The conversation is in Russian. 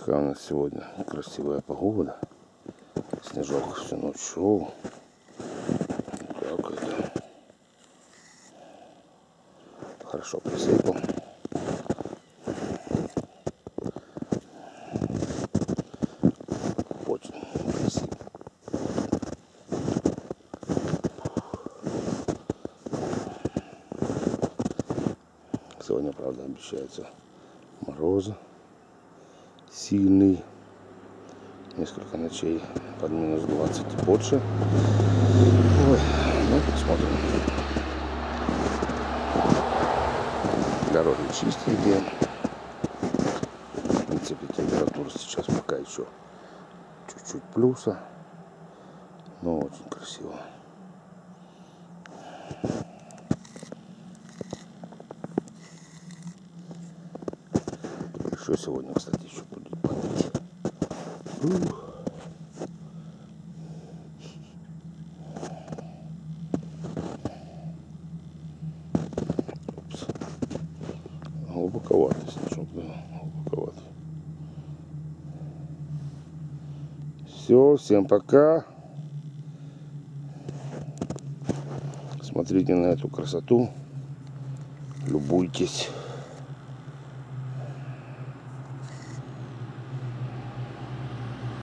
Какая у нас сегодня красивая погода. Снежок всю ночь шел. Как это? Хорошо присыпал. Очень красиво. Сегодня, правда, обещается морозы сильный. Несколько ночей под минус 20 и больше. Ой, ну посмотрим. Дороги чистенькие. В принципе, температура сейчас пока еще чуть-чуть плюса. Но очень красиво. Еще сегодня, кстати, еще будет падать. Глубоковатый снежок, да, глубоковатый. Все, всем пока. Смотрите на эту красоту, любуйтесь.